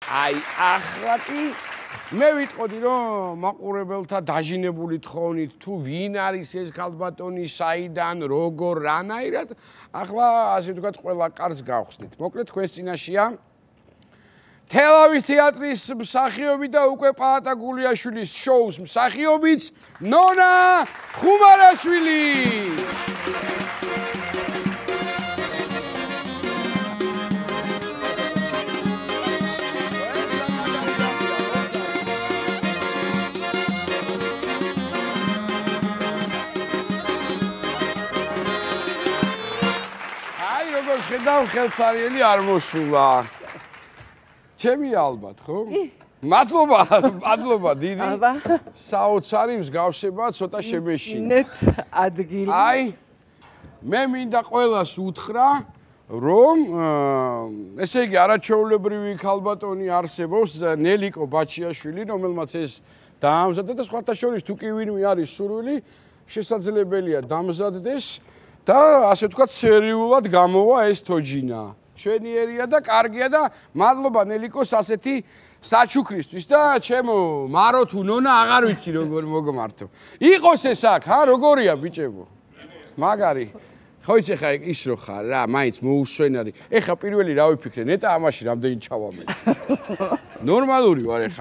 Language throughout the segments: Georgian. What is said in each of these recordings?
აი ახლა კი მე ვიტყოდი რომ მაყურებელთა დაჟინებული თხოვნით თუ ვინ არის ეს ქალბატონი, საიდან, როგორ, რანაირად, ახლა ასე ვთქვათ ყველა კარს გავხსნით. მოკლედ თქვენს წინაშეა თელავის თეატრის მსახიობი და უკვე პაატაგულიაშვილის შოუს მსახიობიც ნონა ხუმარაშვილი. შედავ ხელსარიელი არ მოსულა. ჩემი ალბათ, ხო? მადლობა დიდი. საოცარი მსგავსება ცოტა შემეშინა. ადგილი. აი, მე მინდა ყველას უთხრა, რომ ესე იგი არაჩვეულებრივი ქალბატონი არსებობს, ნელიკო ბაჩიაშვილი, რომელმაც ეს დაამზადა და სხვათა შორის თუ კი ვინმე არის სურვილი, შესაძლებელია დამზადდეს. და ასე ვთქვათ სერიულად გამოვა ეს თოჯინა. ჩვენიერია და კარგია და მადლობა ნელიკოს ასეთი საჩუქრისთვის და ჩემო მარო თუ ნონა აღარ ვიცი როგორ მოგმართო. იყოს ეს აქ, როგორია ბიჭებო? მაგარი. ხო იცი ხა ის რო ხარ რა, მაინც მოუსვენარი. ეხა პირველი რა ვიფიქრე, ნეტა ამაში რამდენი ჩავამენ. ნორმალური ვარ ეხა.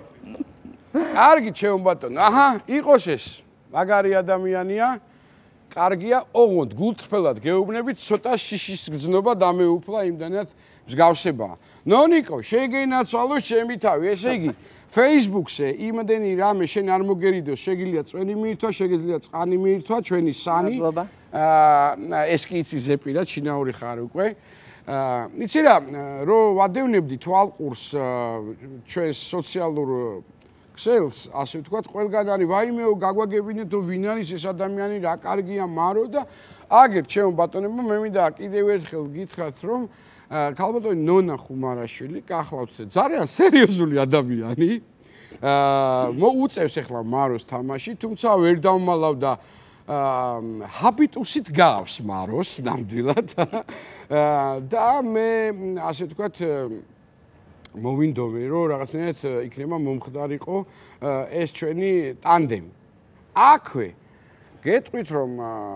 კარგი ჩემო ბატონო. აჰა, იყოს ეს. მაგარი ადამიანია. კარგია, ოღონდ გულწრფელად გეუბნებით, ცოტა შიშის გრძნობა დამეუფლა იმდანაც მსგავსება. ნონიკო, შეგენაცვალოს ჩემი თავი, ესე იგი, Facebook-ზე იმდენი რამე შენ არ მოგერიდოს, შეგიძლია წვენი მიირთვა, შეგიძლია წყანი მიირთვა, ჩვენი სანი. ეს კი იცი ზეპირად, ჩინაური ხარ უკვე. იცი რა, რომ ვადევნებდი თვალყურს ჩვენს სოციალურ ქსელს, ასე ვთქვათ, ყველგან არის ვაიმეო გაგვაგებინეთ თუ ვინ არის ეს ადამიანი, რა კარგია მარო და აგერ ჩემო ბატონებო, მე მინდა კიდევ ერთხელ გითხრათ, რომ ქალბატონი ნონა ხუმარაშვილი, გახლავთ ძალიან სერიოზული ადამიანი. მოუწევს ახლა მაროს თამაში, თუმცა ვერ დავმალავ და ჰაბიტუსით გავს მაროს ნამდვილად. და მე ასე ვთქვათ მოვინდომე რომ რაღაცნაირად იქნება მომხდარიყო ეს ჩვენი ტანდემი. აქვე გეტყვით რომ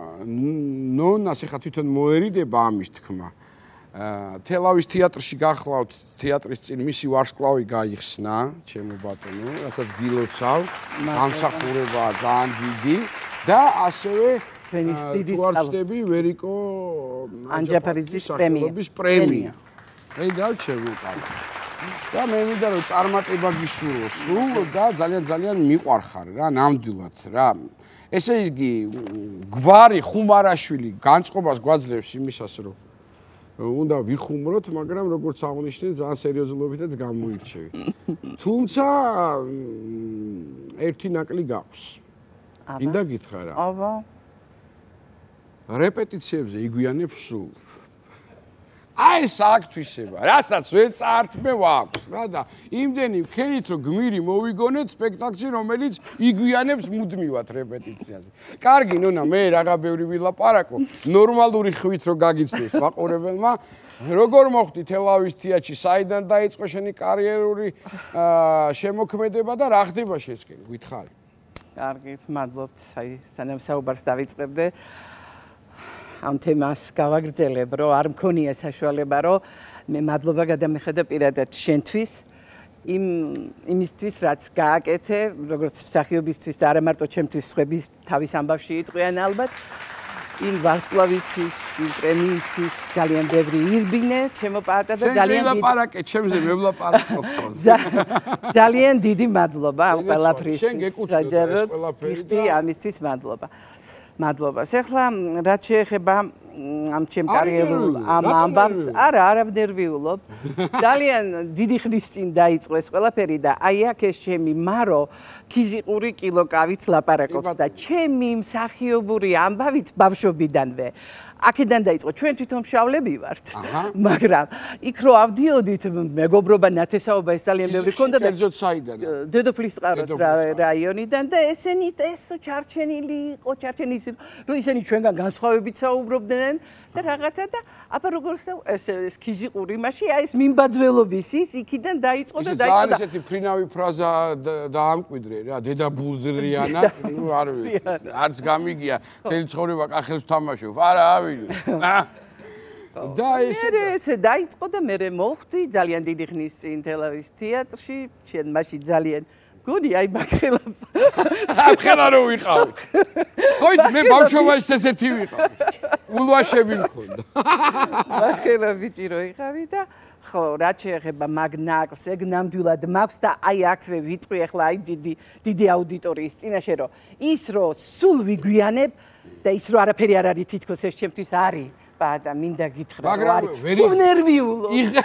ნონას ახლა თვითონ მოერიდება ამის თქმა. თელავის თეატრში გახლავთ თეატრის წინ მისი ვარსკვლავი გაიხსნა, ჩემო ბატონო, რასაც გილოცავ, გამსახურებაა ძალიან დიდი და ასევე ჩვენის დიდი ვარსკვლავი ვერიკო ანჯაფარიძის პრემია. აი დავჩევი. და მე მინდა რომ წარმატება გისურვოს სულ და ძალიან მიყვარხარ რა ნამდვილად რა. ესე იგი გვარი ხუმარაშვილი განწყობას გვაძლევს იმისას რომ უნდა ვიხუმროთ, მაგრამ როგორც აღნიშნე ძალიან სერიოზულობითაც გამოირჩევი. თუმცა ერთი ნაკლი გაქვს. მინდა გითხრა რა. აბა. რეპეტიციებზე იგვიანებ სულ. აი ეს აქტვისება, რასაც ვერ წართმე ვაქვს, რა და იმდენი ვქენით რომ გმირი მოვიგონეთ სპექტაკლში, რომელიც იგვიანებს მუდმივად რეპეტიციაზე. კარგი ნონა, მე რაღა ბევრი ვილაპარაკო, ნორმალური ხვით რომ გაგიცნოს მაყურებელმა, როგორ მოხდი თელავის თეატრში, საიდან დაიწყო შენი კარიერული შემოქმედება და რა ხდება შესკენ, გითხარი. კარგი, მადლობთ, აი სანამ საუბარს დავიწყებდე. ამ თემას გავაგრძელებ, რომ არ მქონია საშუალება, რომ მე მადლობა გადამეხედა პირადად შენთვის, იმისთვის, რაც გააკეთე, როგორც მსახიობისთვის და არა მარტო ჩემთვის, სხვების თავის ამბავში იტყვიან ალბათ. იმ ვარსკვლავისთვის, იმ პრემიისთვის ძალიან ბევრი ირბინე, ჩემო პაატა და ძალიან დიდი ლაპარაკე, ჩემზე მევლაპარაკო. ძალიან დიდი მადლობა ამ ყველაფრის. შენ გეკუთვნოდა ეს ყველაფერი და ამისთვის მადლობა. მადლობას. ეხლა რაც შეეხება ამ ჩემ კარიერულ ამ ამბავს, არა ვდერვიულობ. ძალიან დიდი ხნის წინ დაიწყო ეს ყველაფერი და აი აქ ეს ჩემი მარო ქიზიყური კილოკავით ლაპარაკობს და ჩემი მსახიობური ამბავით ბავშვობიდანვე. აქედან დაიწყო ჩვენ თვითონ მშავლები ვართ მაგრამ იქ რო ავდიოდით მეგობრობა ნათესაობა ეს ძალიან ბევრი ქონდა და კერძოდ საიდან დედოფლის წყაროს რაიონიდან და ესენი ესო ჩარჩენილი იყო ჩარჩენილი ისე რომ ისინი ჩვენგან განსხვავებით საუბრობდნენ და რაღაცა და აბა როგორც ეს ქიზიყური იმაში აი ეს მიმბაძველობის ის იქიდან დაიწყო და დაიწყო და ესეთი ფრინავი ფრაზა დაამკვიდრე რა დედა ბულდრიანა ნუ არ ვიცი არც გამიგია თელი ცხოვრება კახელს თამაშობ არა ავიდე და ესე დაიწყო და მე მოვხვდი ძალიან დიდი ხნის წინ თელავის თეატრში შენ მაშინ ძალიან გოდი აი მაგხელა საკხელა რო ვიყავი ხო იცი მე ბავშვობაში ესეთი ვიყავი ულვაშები მქონდა მაგხელა ბიჭი რო იყავი და ხო რაც შეეხება მაგ ნაკლს ეგ ნამდვილად მაქვს და აი აქვე ვიტყვი ახლა აი დიდი აუდიტორიის წინაშე რომ ის რო სულ ვიგვიანებ და ის რო არაფერი არ არის თითქოს ეს ჩემთვის არის პაატა მინდა გითხრა რომ არის სულ ნერვიულო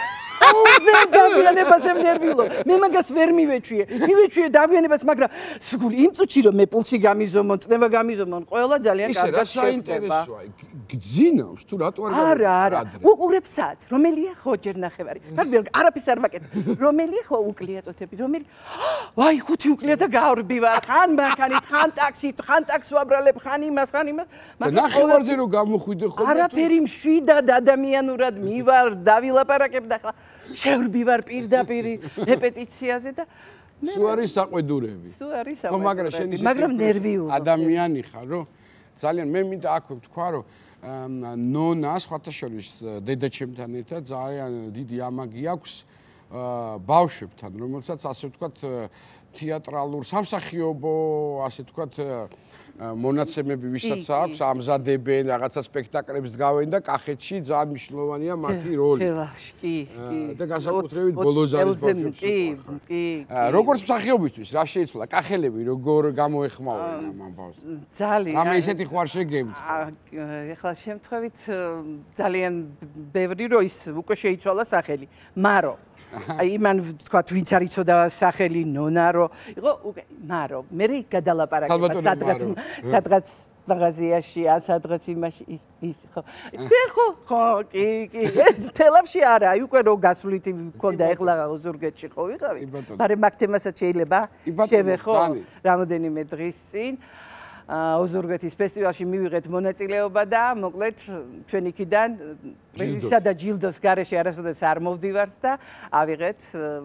დავიანებას ნერვიულო მე მაგას ვერ მივეჩვიე დავიანებას მაგრამ სულ იმ წუთში რომ მე პულსი გამიზომონ წნება გამიზომონ ყველა ძალიან კარგად შეხვდება გძინავს თუ რატო არა უყურებსაც რომელია ხო ჯერ ნახევარი მაგრამ არაფერს არ ვაკეთებ რომელია ხო უკლიატოთები რომელი ვაი ხუთი უკლია და გავრბი ვარ ხან მანქანით ხან ტაქსით ხან ტაქსს ვაბრალებ ხან იმას მაგრამ ნახევარზე რომ გამოხვიდე ხო არაფერი მშვიდად ადამიანურად მივარ დავილაპარაკებ და ხა შევრბი ვარ პირდაპირ რეპეტიციაზე და სულ არის საყვედურები ხო მაგრამ ნერვიულო ადამიანი ხარ რომ ძალიან მე მინდა აქვე ვთქვა რომ ნონა სხვათა შორის დედაჩემთან ერთად ძალიან დიდი ამაგი აქვს ბავშვებთან რომელსაც ასე ვთქვათ თეატრალურ სამსახიობო ასე ვთქვათ მონაცემები ვისაც აქვს ამზადებენ რაღაცა სპექტაკლებს დგავენ და კახეთში ძალიან მნიშვნელოვანია მათი როლი კი და განსაკუთრებით ბოლოს არის ბავშვებს კი როგორც მსახიობისთვის რა შეიცვალა კახელები როგორ გამოეხმაურენ ამ ამბავს ძალიან რამე ისეთი ხوار შეგებთ ეხლა შემთხვევით ძალიან ბევრი რო ის უკვე შეიცვალა სახელი მარო აი მან თქვათ ვინც არ იცოდა სახელი ნონა რო იყო უკვე მარო მე გადალაპარაკება სადღაც მაღაზიაში ან სადღაც იმაში ის ხო კი ეს თელავში არა აი უკვე რო გასვლით მქონდა ეხლა ოზურგეთში ხო ვიყავი მაგრამ მაგ თემასაც შეიძლება შევეხო რამოდენიმე დღის წინ ოზურგეთის ფესტივალში მივიღეთ მონაწილეობა და მოკლედ ჩვენ იქიდან პრიზისა და ჯილდოს გარეშე არასოდეს არ მოვდივართ და ავიღეთ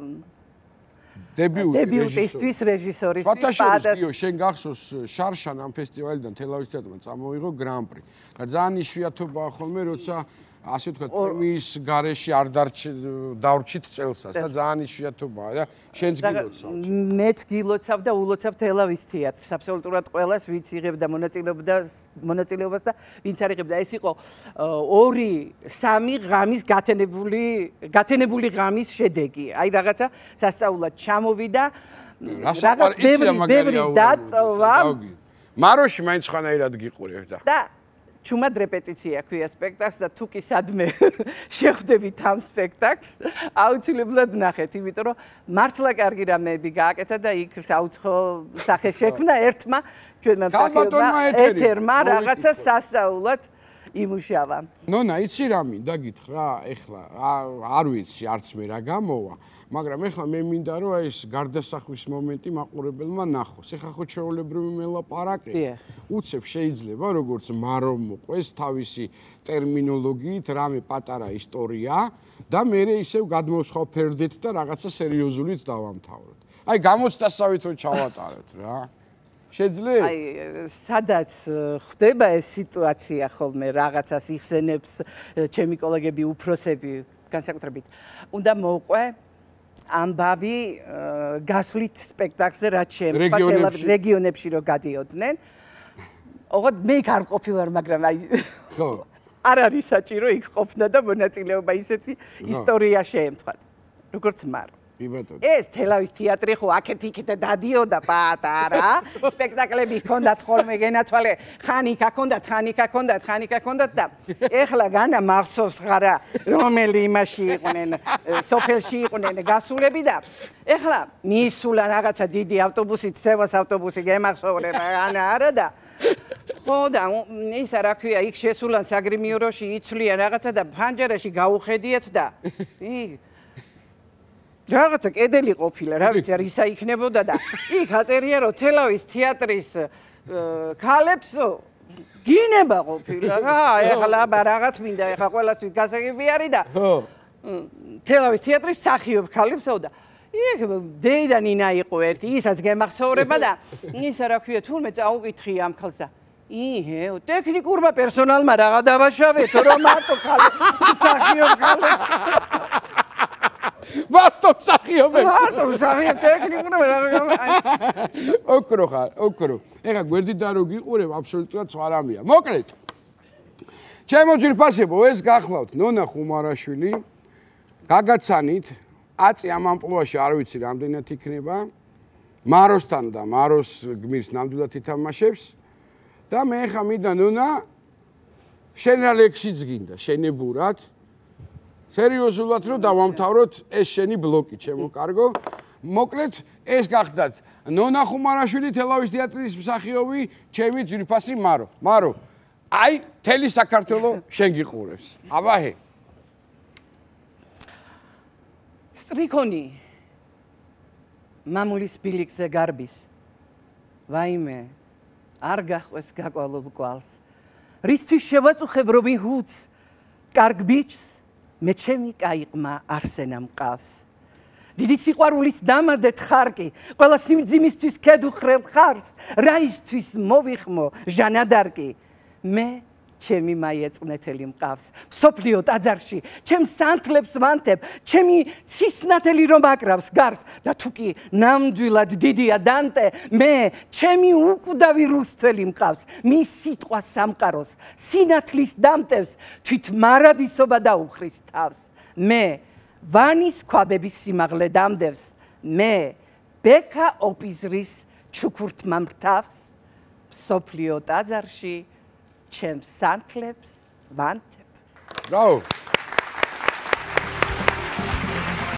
დებიუტისთვის რეჟისორისთვის პაატას შენ გახსოვს შარშან ამ ფესტივალიდან თელავის თეატრმა წამოიღო გრან-პრი და ძალიან იშვიათობაა ხოლმე როცა ასე ვთქვათ პრემიის გარეშე არ დავრჩით წელსაც და ძალიან იშვიათობაა და შენც გილოცავ მეც გილოცავ და ულოცავ თელავის თეატრს აბსოლუტურად ყველას ვინც იღებდა მონაწილეობას და ვინც არ იღებდა ეს იყო 2-3 ღამის გათენებული ღამის შედეგი აი რაღაცა სასწაულად ჩამოვიდა რაღაც ბევრი დატოვა მაროში მაინც ხანაირად გიყურებ და ჩუმად რეპეტიცია ქვია სპექტაკლს და თუ კი სადმე შეხვდებით ამ სპექტაკლს აუცილებლად ნახეთ იმიტომ რომ მართლა კარგი რამეები გააკეთა და იქ საუცხო სახე შექმნა ერთმა ჩვენმა მსახიობმა ეთერმა რაღაცა სასწაულად იმუშავა ნონა იცი რა მინდა გითხრა ეხლა არ ვიცი არც მე რა გამოვა მაგრამ ეხლა მე მინდა რომ ეს გარდასახვის მომენტი მაყურებელმა ნახოს ეხლა ხო ჩვეულებრივი მელაპარაკე უცებ შეიძლება როგორც მარო მოყვეს თავისი ტერმინოლოგიით რამე პატარა ისტორია და მე ისევ გადმოვსხავ ფერდით და რაღაცა სერიოზულით დავამთავროთ აი გამოცდასავით რომ ჩავატაროთ რა შეიძლება? აი, სადაც ხდება ეს სიტუაცია ხოლმე რაღაცას იხსენებს ჩემი კოლეგები უფროსები განსაკუთრებით. უნდა მოვყვე ამბავი გასვლით სპექტაკლზე რაც შემოყვება რეგიონებში რომ გადიოდნენ. ოღონდ მე არ ყოფილვარ, მაგრამ აი ხო. არ არის საჭირო იქ ყოფნა და მონაწილეობა ისეთი ისტორია შეემთხვათ. როგორც მარო. ეს თელავის თეატრი ხო აქეთ-იქით დადიოდა პაატა არა სპექტაკლები ჰქონდათ ხოლმე გენათვალე ხანიკა ჰქონდათ და ეხლა განა მახსოვს ხარა რომელი იმაში იყვნენ სოფელში იყვნენ გასულები და ეხლა მიისულა რაღაცა დიდი ავტობუსით სევას ავტობუსი გემახსოვრება არა და ხო და ისა რა ქვია იქ შესულან საგრიმიოროში იცვლიან რაღაცა და ფანჯარაში გაუხედიათ და რაღაცა კედელი ყოფილა რა ვიცი არ ისა იქნებოდა და იქ აწერია რომ თელავის თეატრის ქალებსო გინება ყოფილა რა ეხლა რაღაც მინდა ეხლა ყველასთვის გასაგები არის და თელავის თეატრის მსახიობ ქალებსო და იქ დეი და ნინა იყო ერთი ისაც გემახსოვრება და ისა რა ქვია თურმე წაუკითხი ამ ქალს და ტექნიკურმა პერსონალმა რაღა დავაშავეთო რომ მარტო მსახიობ ქალებს მარტო მსახიობებს მარტო მსახიობ ტექნიკურმა ოქრო ხარ ოქრო ეხა გვერდიდან რო გიყურებ აბსოლუტურად სხვა რამეა მოკლედ ჩემო ძირფასებო ეს გახლავთ ნონა ხუმარაშვილი გაგაცანით აწი ამ ამპლუაში არ ვიცი რამდენად იქნება მაროსთან და მაროს გმირს ნამდვილად ითამაშებს და მე ხა მინდა ნონა შენ რა ლექსიც გინდა შენებურად სერიოზულად რომ დავამთავროთ ეს შენი ბლოკი ჩემო კარგო მოკლედ ეს გახდათ ნონა ხუმარაშვილი თელავის თეატრის მსახიობი ჩემი ძვირფასი მარო მარო აი თელი საქართველო შენ გიყურებს აბაჰე სტრიქონი მამულის ბილიკზე გარბის ვაიმე არ გახყვეს გაკვალულ კვალს რისთვის შევაწუხებ რობინ ჰუდს კარგ ბიჭს მე ჩემი კაიყმა არსენა მყავს დიდი სიყვარულის დამადეთ ხარკი ყველა სიმძიმისთვის ქედუხრელ ხარს რაისთვის მოვიხმო ჟანადარკი მე ჩემი მაიეწნეთელი მყავს სოფლიო ტაძარში ჩემს სანთლებს ვანთებ ჩემი ცისნათელი რომ აკრავს გარს და თუკი ნამდვილად დიდია დანტე მე ჩემი უკვდავი რუსთველი მყავს მის სიტყვა სამყაროს სინათლის დამტევს თვით მარადისობა დაუხრის თავს მე ვანის ქვაბების სიმაღლე დამდევს მე ბექა ოპიზრის ჩუქურთმა მრთავს სოფლიო ტაძარში ჩემს სანთლებს ვანთებ. Bravo!